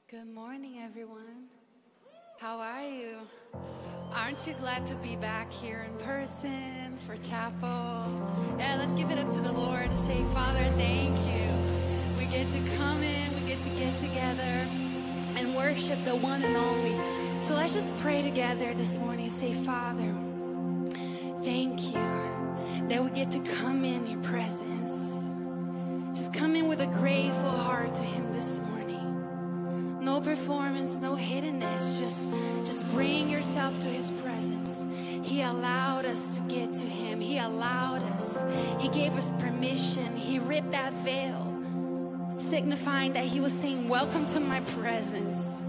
Good morning, everyone. How are you? Aren't you glad to be back here in person for chapel? Yeah, let's give it up to the Lord and say, Father, thank you. We get to come in, we get to get together and worship the one and only. So let's just pray together this morning and say, Father, thank you that we get to come in your presence. Just come in with a grateful heart to him this morning. No performance, no hiddenness, just bring yourself to his presence. He allowed us to get to him. He allowed us. He gave us permission. He ripped that veil, signifying that he was saying, welcome to my presence.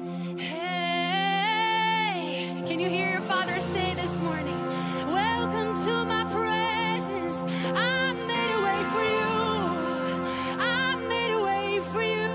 Hey, can you hear your Father say this morning, welcome to my presence. I made a way for you. I made a way for you.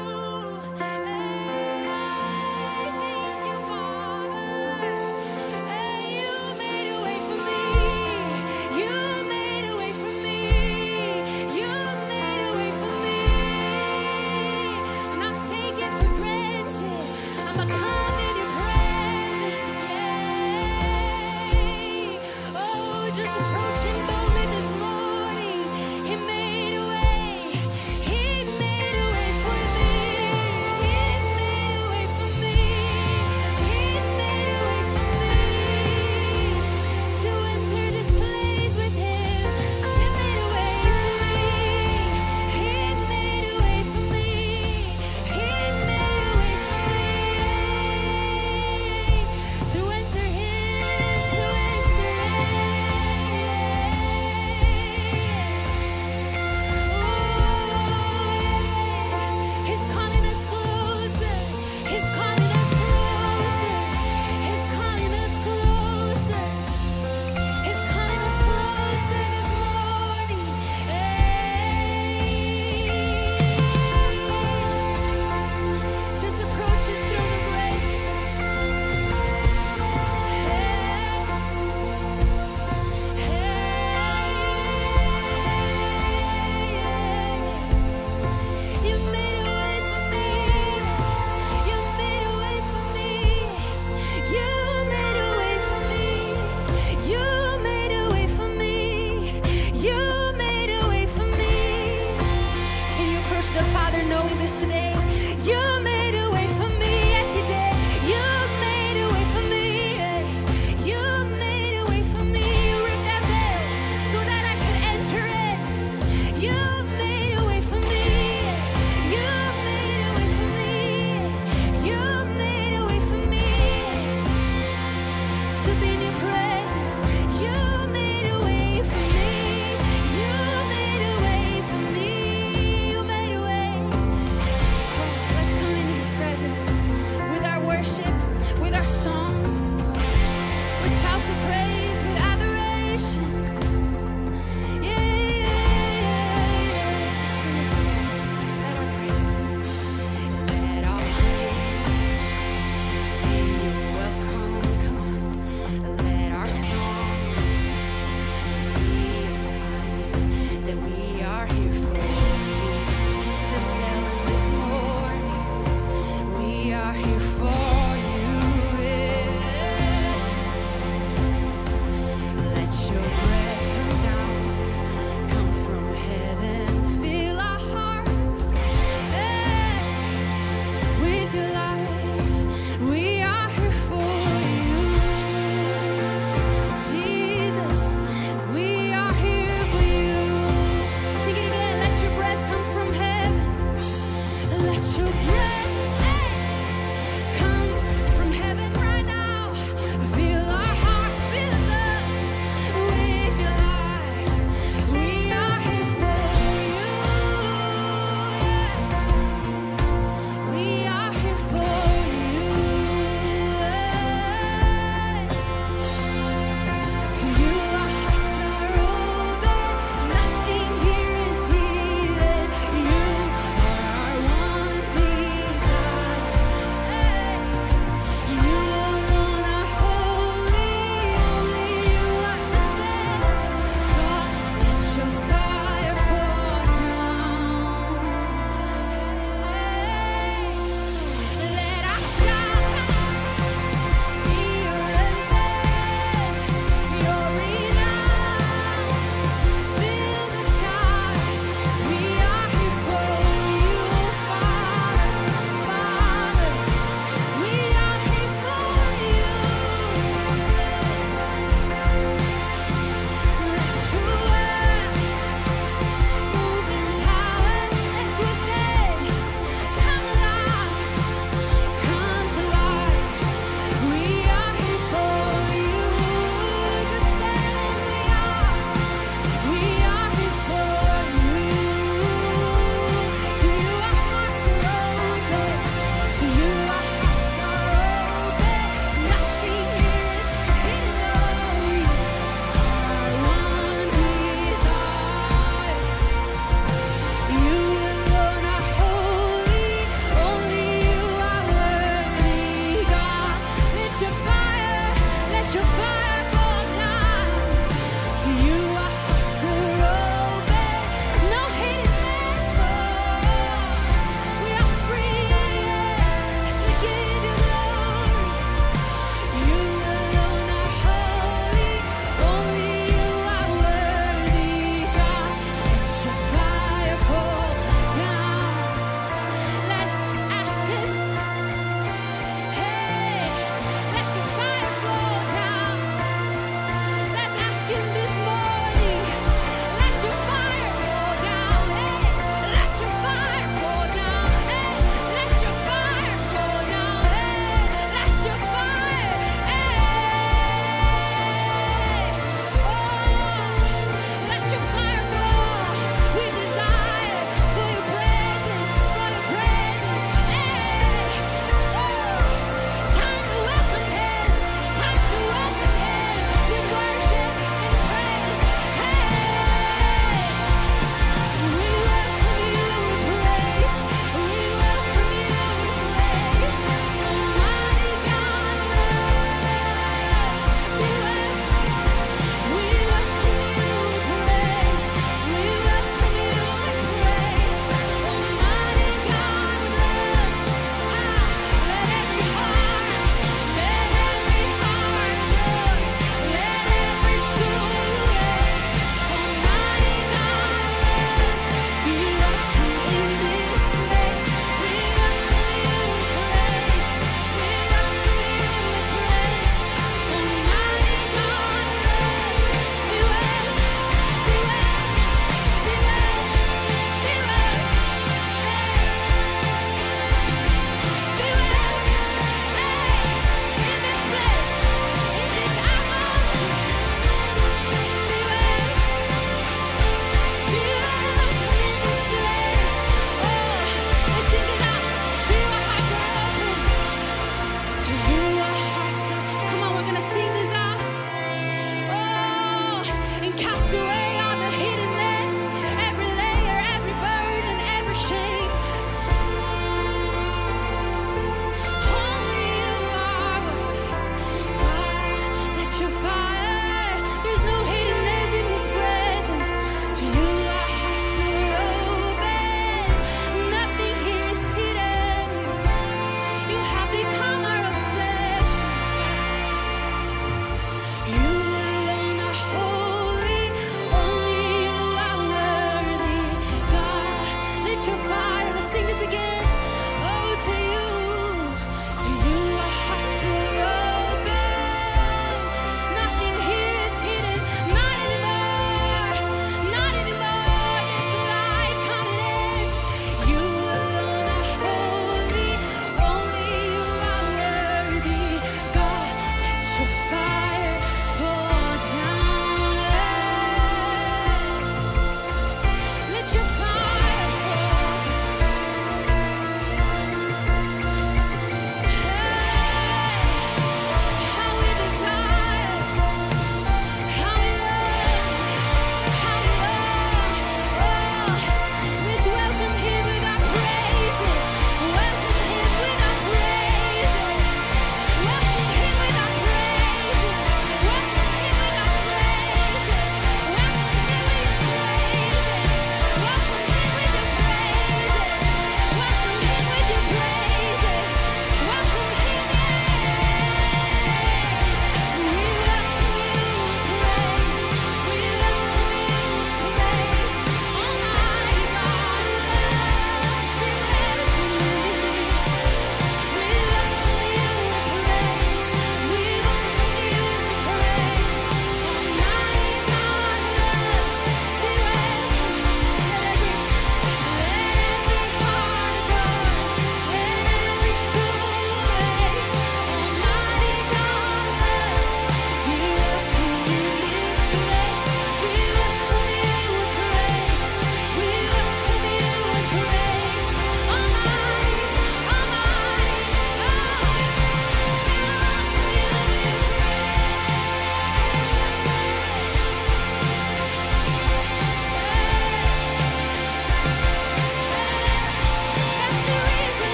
The Father knowing this today, you made